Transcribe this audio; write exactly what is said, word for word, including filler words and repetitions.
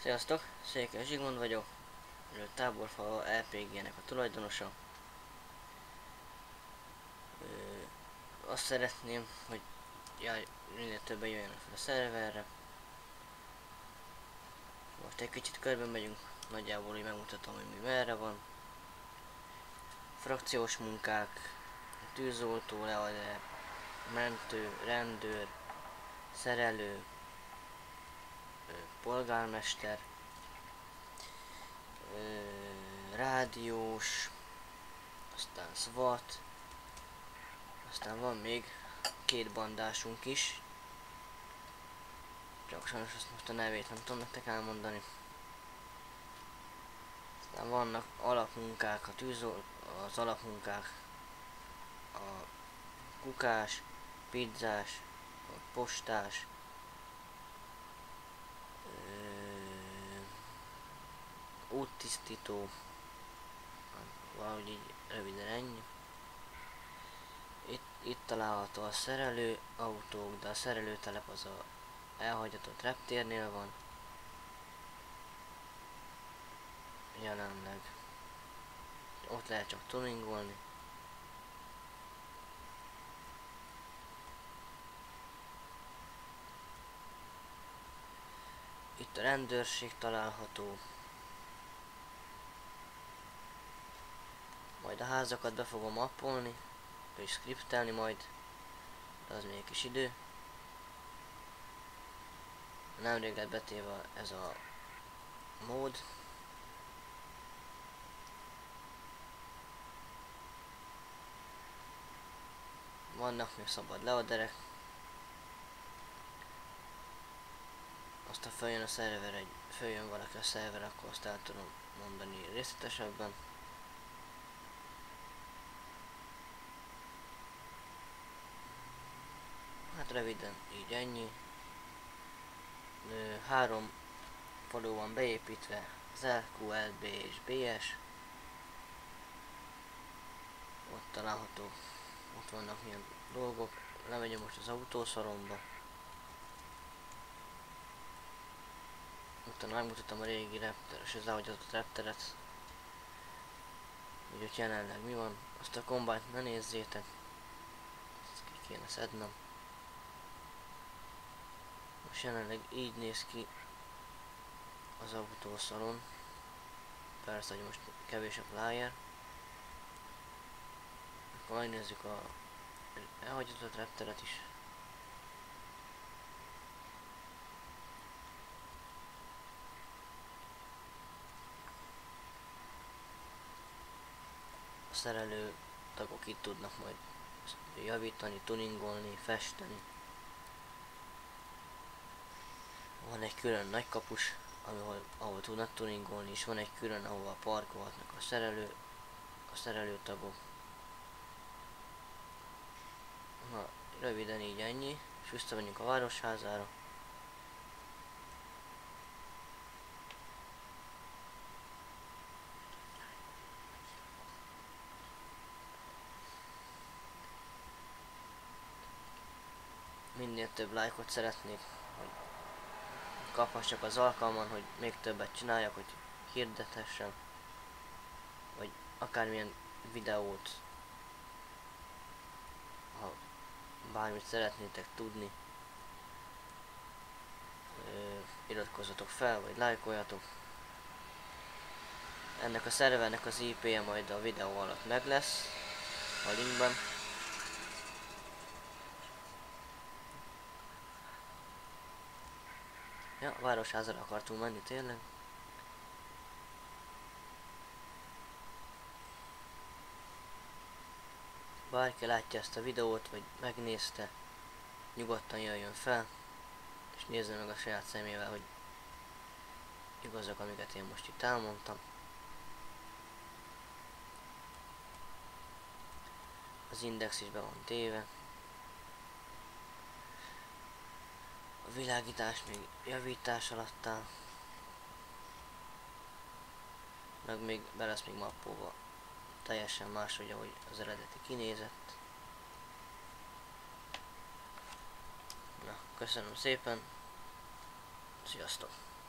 Sziasztok! Székely Zsigmond vagyok, a Táborfalva el pé gé-nek a tulajdonosa. Ö, azt szeretném, hogy jár, minél többen jöjjenek fel a szerverre. Most egy kicsit körben megyünk, nagyjából így megmutatom, hogy mi merre van. Frakciós munkák, tűzoltó, leadó, mentő, rendőr, szerelő, ö, polgármester, ö, rádiós, aztán SWAT, aztán van még két bandásunk is, csak sajnos azt most a nevét nem tudom nektek elmondani. Aztán vannak alapmunkák, a tűzol, az alapmunkák, a kukás, pizzás, a postás, úttisztító, valahogy így röviden ennyi. Itt, itt található a szerelő autók, de a szerelőtelep az a elhagyatott reptérnél van. Jelenleg ott lehet csak tuningolni. Itt a rendőrség található. Majd a házakat be fogom mappolni, és skriptelni majd, de az még egy kis idő. Nemrég lett betéve ez a mód. Vannak még szabad leaderek. Aztán följön a szerver, egy, följön valaki a szerver, akkor azt el tudom mondani részletesebben. Hát röviden így ennyi. Ö, három falu van beépítve, az el kú, el bé és bé es. Ott található, ott vannak milyen dolgok. Lemegyünk most az autószalomba. Utána megmutatom a régi repteres, az elhagyatott repteret. Hogy ott jelenleg mi van. Azt a kombányt ne nézzétek. Ezt ki kéne szednem. Most jelenleg így néz ki az autószalon. Persze, hogy most kevés a flyer. Akkor megnézzük a elhagyatott repteret is. A szerelő tagok itt tudnak majd javítani, tuningolni, festeni. Van egy külön nagykapus, ahol, ahol tudnak tuningolni, és van egy külön, ahol parkolhatnak a szerelő, a szerelőtagok. Na, röviden így ennyi, és visszamegyünk a városházára. Minél több lájkot szeretnék, hogy kaphassak az alkalman, hogy még többet csináljak, hogy hirdethessem, vagy akármilyen videót, ha bármit szeretnétek tudni, ö, iratkozzatok fel, vagy lájkoljatok. Ennek a szervernek az i pé-je majd a videó alatt meg lesz, a linkben. Ja, városházra akartunk menni tényleg. Bárki látja ezt a videót, vagy megnézte, nyugodtan jöjjön fel, és nézze meg a saját szemével, hogy igazak, amiket én most itt elmondtam. Az index is be van téve. A világítás még javítás alatt áll. Meg még be lesz még mappolva. Teljesen máshogy, ahogy az eredeti kinézett. Na, köszönöm szépen. Sziasztok!